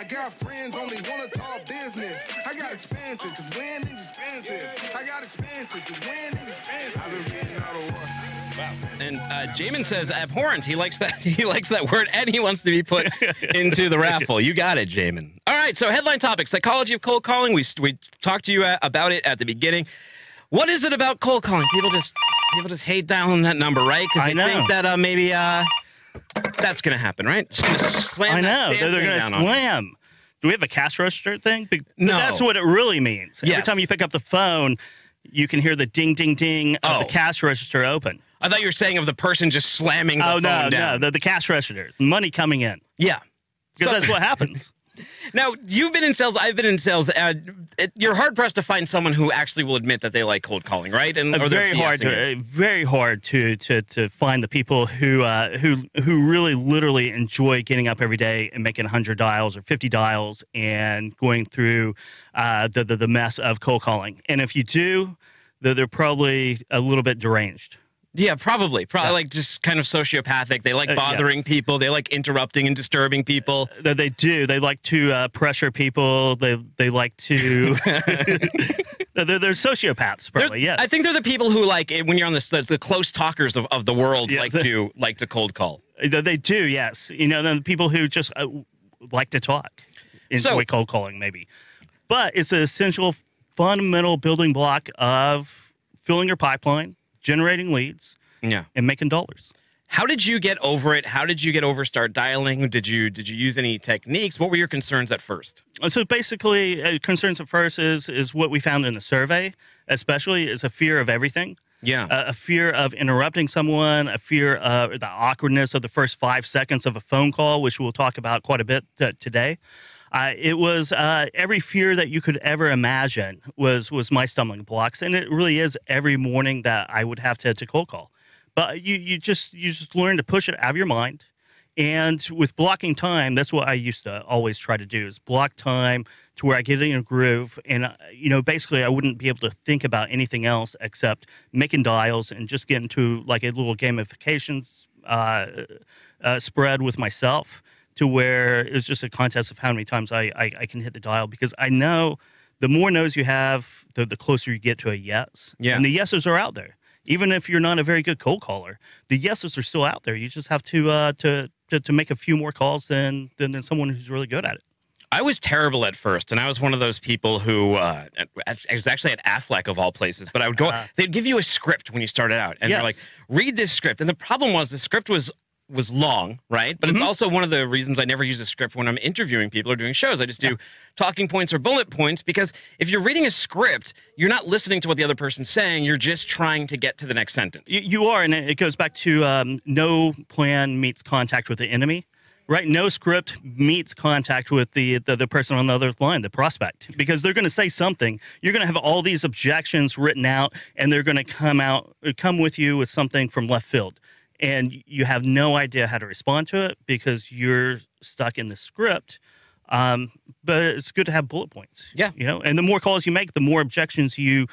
got friends only wanna talk business. I got expensive, cause winning's expensive. I got expensive, cause winning's expensive. I've been getting out of work. Wow. And Jamin says abhorrent. He likes that. He likes that word, and he wants to be put into the raffle. You got it, Jamin. All right. So headline topic: psychology of cold calling. We talked to you about it at the beginning. What is it about cold calling? People just hate dialing that number, right? Because they think that maybe that's gonna happen, right? Just gonna slam. I know they're gonna slam. Do we have a cash register thing? No. That's what it really means. Yes. Every time you pick up the phone, you can hear the ding, ding, ding of the cash register open. I thought you were saying of the person just slamming the phone down. No, the cash register, money coming in. Yeah. Because that's what happens. Now, you've been in sales. I've been in sales. You're hard-pressed to find someone who actually will admit that they like cold calling, right? And very hard to find the people who really literally enjoy getting up every day and making 100 dials or 50 dials and going through the mess of cold calling. And if you do, they're probably a little bit deranged. Yeah, probably like just kind of sociopathic. They like bothering people. They like interrupting and disturbing people. They do. They like to pressure people. They like to. they're sociopaths, probably. Yes. I think they're the people who like when you're on the close talkers of the world like to cold call. They do. Yes. The people who just like to talk. Enjoy cold calling, maybe. But it's an essential, fundamental building block of filling your pipeline, generating leads, and making dollars. How did you get over it? How did you get over start dialing? Did you use any techniques? What were your concerns at first? So basically, concerns at first is what we found in the survey, especially is a fear of everything. Yeah. A fear of interrupting someone, a fear of the awkwardness of the first 5 seconds of a phone call, which we'll talk about quite a bit today. It was every fear that you could ever imagine was my stumbling blocks, and it really is every morning that I would have to cold call. But you just learn to push it out of your mind, and with blocking time, that's what I used to always try to do is block time to where I get in a groove, and basically I wouldn't be able to think about anything else except making dials and just get into like a little gamification spread with myself. To where it's just a contest of how many times I can hit the dial, because I know the more no's you have, the closer you get to a yes. Yeah. And the yeses are out there. Even if you're not a very good cold caller, the yeses are still out there. You just have to make a few more calls than someone who's really good at it. I was terrible at first, and I was one of those people who I was actually at Affleck of all places, but I would go, they'd give you a script when you started out, and they're like, read this script. And the problem was the script was long, right? But it's also one of the reasons I never use a script when I'm interviewing people or doing shows. I just do talking points or bullet points, because if you're reading a script, you're not listening to what the other person's saying. You're just trying to get to the next sentence. You are, and it goes back to no plan meets contact with the enemy. Right, no script meets contact with the person on the other line, the prospect, because they're going to say something. You're going to have all these objections written out, and they're going to come with you with something from left field, and you have no idea how to respond to it because you're stuck in the script. But it's good to have bullet points. Yeah, and the more calls you make, the more objections you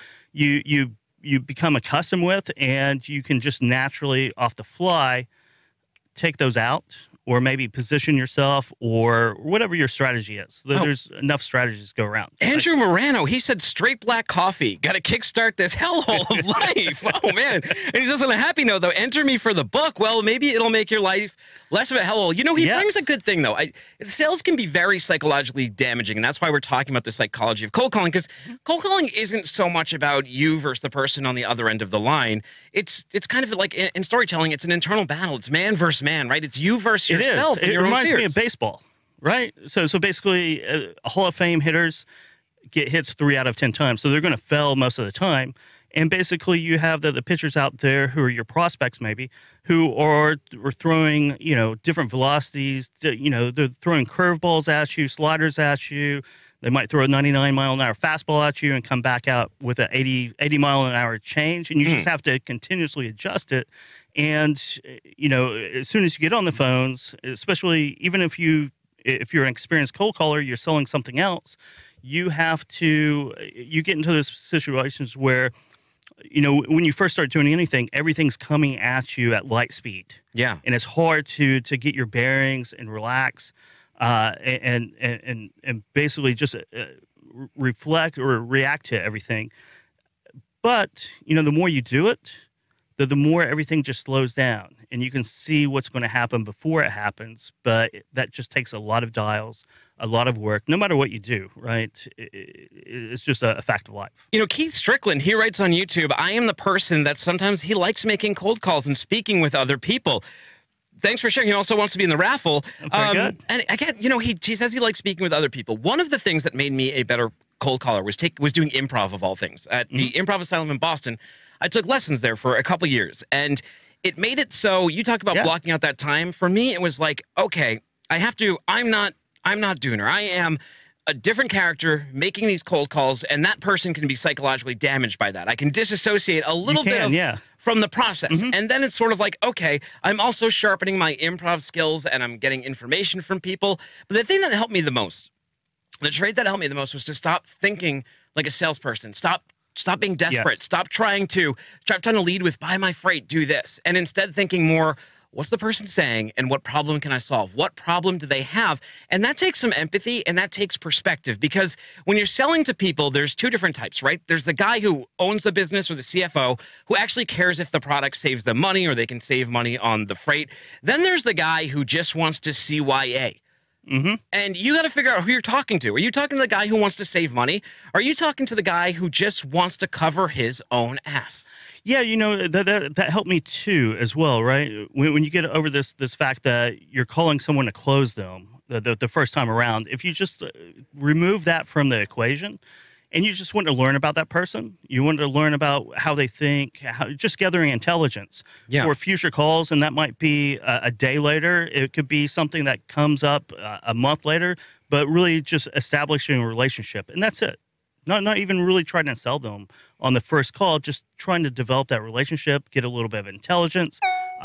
become accustomed with, and you can just naturally off the fly take those out. Or maybe position yourself, or whatever your strategy is. There's enough strategies to go around. Andrew Morano, he said straight black coffee. Got to kickstart this hellhole of life. Oh, man. And he says on a happy note, though, enter me for the book. Well, maybe it'll make your life less of a hellhole. He brings a good thing, though. Sales can be very psychologically damaging, and that's why we're talking about the psychology of cold calling, because cold calling isn't so much about you versus the person on the other end of the line. It's kind of like in storytelling, it's an internal battle. It's man versus man, right? It's you versus yourself. It reminds me of baseball, right? So basically, Hall of Fame hitters get hits 3 out of 10 times, so they're going to fail most of the time. And basically, you have the pitchers out there who are your prospects, maybe, who are throwing different velocities. They're throwing curveballs at you, sliders at you. They might throw a 99-mile-an-hour fastball at you and come back out with an 80-mile-an-hour change, and you just have to continuously adjust it. And as soon as you get on the phones, especially even if you're an experienced cold caller, you're selling something else. You get into those situations where, when you first start doing anything, everything's coming at you at light speed. Yeah, and it's hard to get your bearings and relax. and basically just reflect or react to everything. But, you know, the more you do it, the more everything just slows down, and you can see what's going to happen before it happens. But that just takes a lot of dials, a lot of work, no matter what you do, right? It's just a fact of life. You know, Keith Strickland, he writes on YouTube, I am the person that sometimes he likes making cold calls and speaking with other people. Thanks for sharing. He also wants to be in the raffle. Very good. And again, you know, he says he likes speaking with other people. One of the things that made me a better cold caller was doing improv, of all things. At the Improv Asylum in Boston, I took lessons there for a couple years, and it made it so, you talk about blocking out that time. For me, it was like, okay, I'm not Dooner. I am a different character making these cold calls, and that person can be psychologically damaged by that. I can disassociate a little bit from the process. And then it's sort of like, okay, I'm also sharpening my improv skills and I'm getting information from people. But the thing that helped me the most, the trait that helped me the most, was to stop thinking like a salesperson. Stop being desperate. Stop trying to lead with, buy my freight, do this. And instead thinking more, what's the person saying and what problem can I solve? What problem do they have? And that takes some empathy and that takes perspective, because when you're selling to people, there's two different types, right? There's the guy who owns the business, or the CFO, who actually cares if the product saves them money or they can save money on the freight. Then there's the guy who just wants to CYA. And you got to figure out who you're talking to. Are you talking to the guy who wants to save money? Are you talking to the guy who just wants to cover his own ass? Yeah, you know, that helped me too as well, right? When you get over this fact that you're calling someone to close them the first time around, if you just remove that from the equation, and you just want to learn about that person, you want to learn about how they think, just gathering intelligence for future calls, and that might be a day later. It could be something that comes up a month later, but really just establishing a relationship, and that's it. Not even really trying to sell them on the first call, just trying to develop that relationship, get a little bit of intelligence,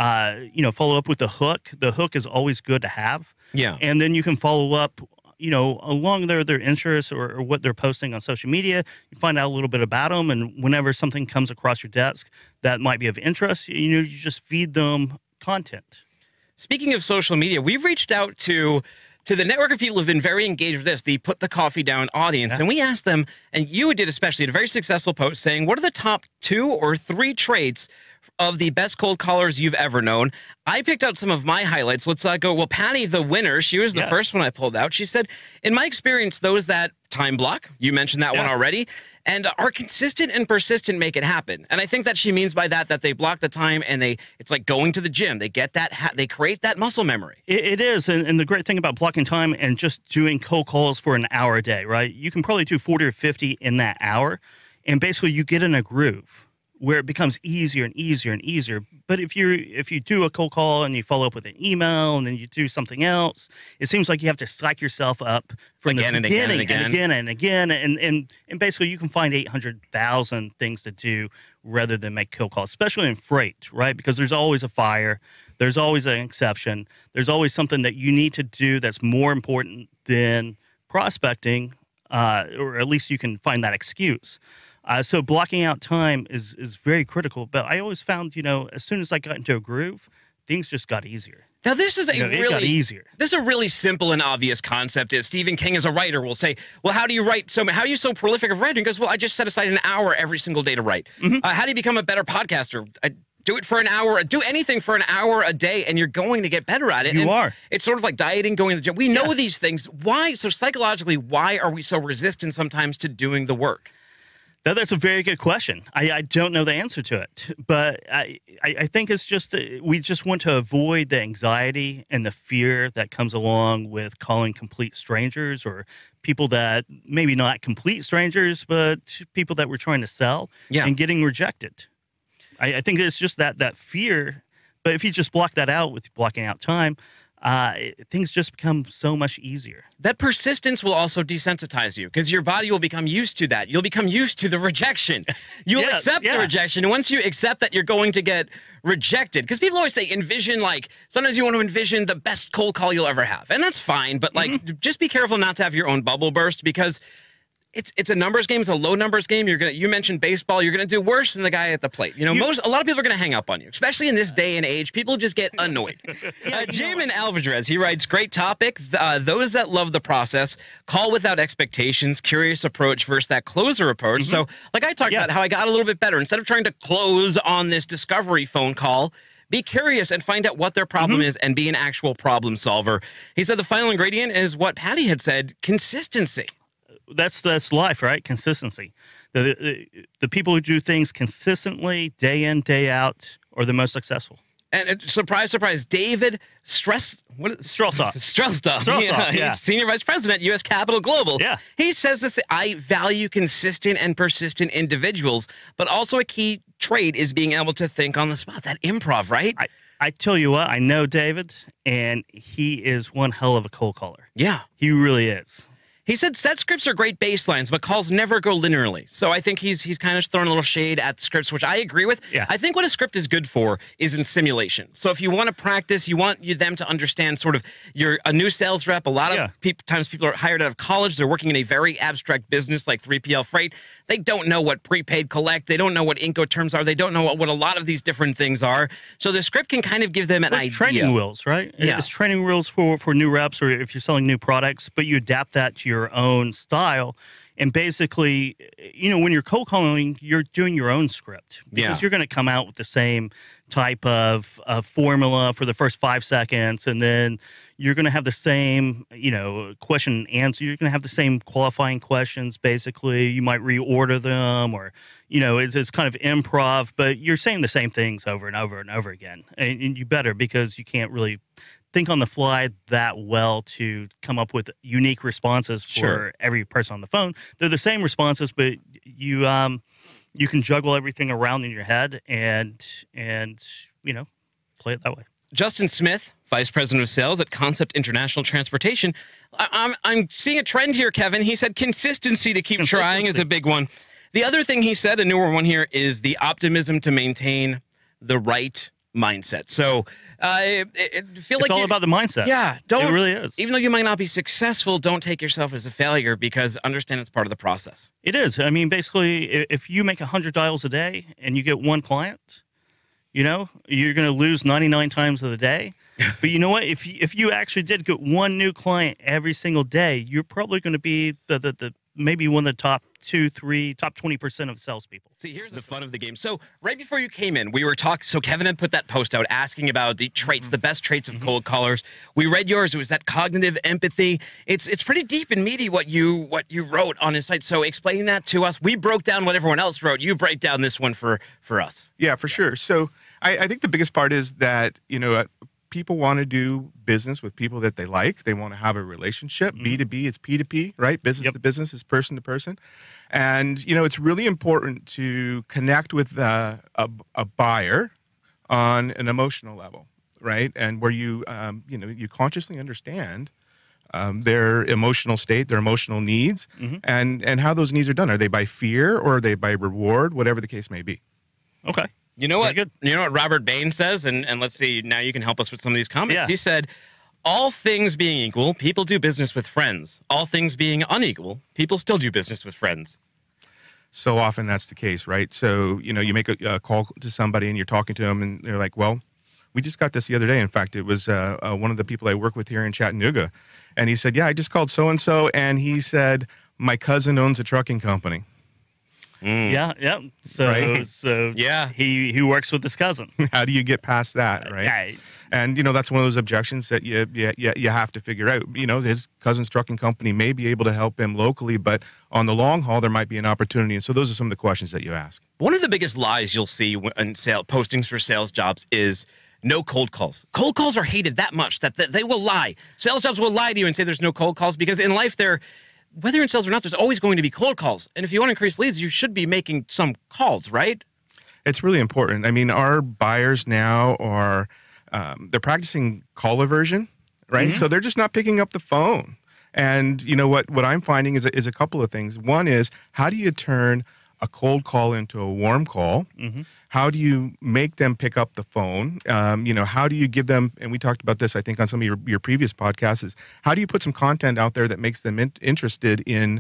you know, follow up with the hook. The hook is always good to have. Yeah. And then you can follow up, you know, along their interests or what they're posting on social media. You find out a little bit about them, and whenever something comes across your desk that might be of interest, you know, you just feed them content. Speaking of social media, we've reached out to the network of people who've been very engaged with this, the Put the Coffee Down audience. And we asked them, and you did especially, a very successful post saying, what are the top 2 or 3 traits of the best cold callers you've ever known? I picked out some of my highlights. Let's go. Well, Patty, the winner, she was the first one I pulled out. She said, in my experience, those that time block, you mentioned that one already, and are consistent and persistent make it happen. And I think that she means by that they block the time, and it's like going to the gym. They get that, they create that muscle memory. It is. And the great thing about blocking time and just doing cold calls for an hour a day, right? You can probably do 40 or 50 in that hour. And basically you get in a groove where it becomes easier and easier and easier. But if you do a cold call and you follow up with an email and then you do something else, it seems like you have to psych yourself up from the beginning and again. And basically you can find 800,000 things to do rather than make cold calls, especially in freight, right? Because there's always a fire. There's always an exception. There's always something that you need to do that's more important than prospecting, or at least you can find that excuse. So blocking out time is very critical. But I always found, you know, as soon as I got into a groove, things just got easier. Now, this is it got easier. This is a really simple and obvious concept. Stephen King, as a writer, will say, well, how do you write how are you so prolific of writing? He goes, well, I just set aside an hour every single day to write. How do you become a better podcaster? Do it for an hour. Do anything for an hour a day, and you're going to get better at it. You are. It's sort of like dieting, going to the gym. We know these things. Why? So psychologically, why are we so resistant sometimes to doing the work? That's a very good question. I don't know the answer to it, but I think it's just we just want to avoid the anxiety and the fear that comes along with calling complete strangers, or people that maybe not complete strangers, but people that we're trying to sell and getting rejected. I think it's just that fear. But if you just block that out with blocking out time, things just become so much easier. That persistence will also desensitize you, because your body will become used to that. You'll become used to the rejection. You'll accept the rejection. And once you accept that you're going to get rejected, because people always say envision, like, sometimes you want to envision the best cold call you'll ever have. And that's fine. But, like, just be careful not to have your own bubble burst, because It's a numbers game. It's a low numbers game. You mentioned baseball. You're gonna do worse than the guy at the plate. A lot of people are gonna hang up on you, especially in this day and age. People just get annoyed. Jamin Alvarez, he writes, great topic. Those that love the process call without expectations, curious approach versus that closer approach. So, like I talked about how I got a little bit better. Instead of trying to close on this discovery phone call, be curious and find out what their problem is and be an actual problem solver. He said the final ingredient is what Patty had said: consistency. That's life, right? Consistency. The people who do things consistently, day in, day out, are the most successful. And surprise, surprise, David Strelstoff. Yeah. He's Senior Vice President, U.S. Capital Global. Yeah. He says this: I value consistent and persistent individuals, but also a key trait is being able to think on the spot. That improv, right? I tell you what, I know David, and he is one hell of a cold caller. Yeah. He really is. He said set scripts are great baselines, but calls never go linearly. So I think he's kind of throwing a little shade at scripts, which I agree with. Yeah. I think what a script is good for is in simulation. So if you want to practice, you want them to understand sort of you're a new sales rep. A lot of times people are hired out of college. They're working in a very abstract business like 3PL Freight. They don't know what prepaid collect. They don't know what Incoterms are. They don't know what a lot of these different things are. So the script can kind of give them an idea. Training wheels, right? Yeah. It's training wheels for new reps or if you're selling new products, but you adapt that to your own style. And basically, when you're cold calling, you're doing your own script. Because you're going to come out with the same type of formula for the first 5 seconds, and then you're going to have the same, question and answer. You're going to have the same qualifying questions, basically. You might reorder them or, it's kind of improv, but you're saying the same things over and over and over again. And you better, because you can't really think on the fly that well to come up with unique responses for every person on the phone. They're the same responses, but you can juggle everything around in your head and play it that way. Justin Smith, Vice President of Sales at Concept International Transportation. I'm seeing a trend here, Kevin. He said consistency to keep trying is a big one. The other thing he said, a newer one here, is the optimism to maintain the right mindset. So it's all about the mindset. Yeah. It really is. Even though you might not be successful, don't take yourself as a failure, because understand it's part of the process. It is. I mean, basically, if you make 100 dials a day and you get one client, you're going to lose 99 times of the day. But you know what? If you actually did get one new client every single day, you're probably going to be the maybe one of the top 20% of salespeople. See, here's the fun of the game. So right before you came in, we were talking. So Kevin had put that post out asking about the traits, the best traits of cold callers. We read yours. It was that cognitive empathy. It's pretty deep and meaty what you wrote on his site. So explain that to us. We broke down what everyone else wrote. You break down this one for us. Yeah, for sure. So I think the biggest part is that people want to do business with people that they like. They want to have a relationship. B2B is P2P, right? Business to business is person to person. And, it's really important to connect with a buyer on an emotional level, right? And where you consciously understand their emotional state, their emotional needs, and how those needs are done. Are they by fear or are they by reward, whatever the case may be? Okay. You know what? You know what Robert Bain says, and let's see. Now you can help us with some of these comments. Yeah. He said, "All things being equal, people do business with friends. All things being unequal, people still do business with friends." So often that's the case, right? So you make a call to somebody and you're talking to them, and they're like, "Well, we just got this the other day. In fact, it was one of the people I work with here in Chattanooga, and he said, "Yeah, I just called so and so, and he said my cousin owns a trucking company." Yeah. So, right? he works with his cousin. How do you get past that, right? Right. And that's one of those objections that you have to figure out. His cousin's trucking company may be able to help him locally, but on the long haul, there might be an opportunity. And so those are some of the questions that you ask. One of the biggest lies you'll see in postings for sales jobs is no cold calls. Cold calls are hated that much that they will lie. Sales jobs will lie to you and say there's no cold calls, because in life whether you're in sales or not, there's always going to be cold calls. And if you want to increase leads, you should be making some calls, right? It's really important. I mean, our buyers now are, they're practicing call aversion, right? So they're just not picking up the phone. And what I'm finding is a couple of things. One is, how do you turn a cold call into a warm call? How do you make them pick up the phone? How do you give them, and we talked about this, I think, on some of your previous podcasts, is how do you put some content out there that makes them interested in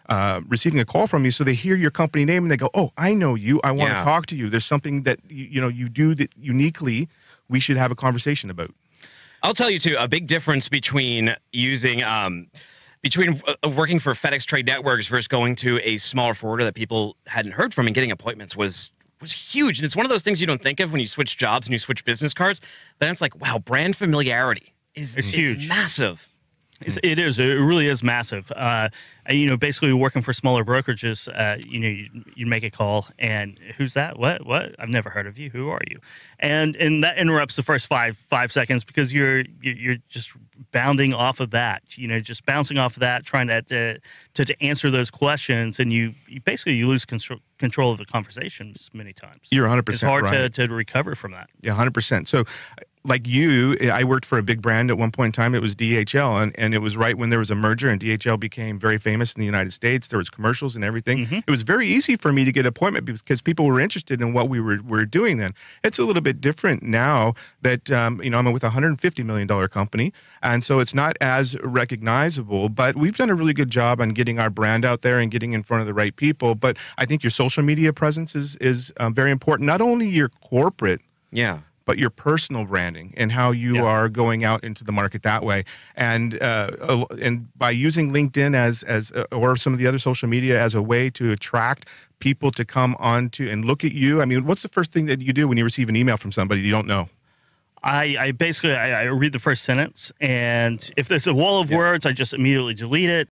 receiving a call from you. So they hear your company name and they go, "Oh, I know you. I want to Yeah. talk to you. There's something that you do that uniquely. We should have a conversation about." I'll tell you too, a big difference between using working for FedEx Trade Networks versus going to a smaller forwarder that people hadn't heard from and getting appointments was huge. And it's one of those things you don't think of when you switch jobs and you switch business cards. Then it's like, wow, brand familiarity is huge. Massive. It is. It really is massive. Basically working for smaller brokerages, you make a call and who's that? What? I've never heard of you. Who are you? And that interrupts the first five seconds because you're just bounding off of that. Just bouncing off of that, trying to answer those questions, and you basically lose control of the conversations many times. You're 100% It's hard right. to recover from that. Yeah, 100%. So, like you, I worked for a big brand at one point in time. It was DHL, and it was right when there was a merger, and DHL became very famous in the United States. There was commercials and everything. Mm-hmm. It was very easy for me to get an appointment because people were interested in what we were doing then. It's a little bit different now that I'm with a $150 million company, and so it's not as recognizable. But we've done a really good job on getting our brand out there and getting in front of the right people. But I think your social media presence is very important. Not only your corporate, Yeah. but your personal branding and how you are going out into the market that way. And by using LinkedIn as or some of the other social media as a way to attract people to come on to and look at you. I mean, what's the first thing that you do when you receive an email from somebody you don't know? I basically read the first sentence, and if there's a wall of words, I just immediately delete it.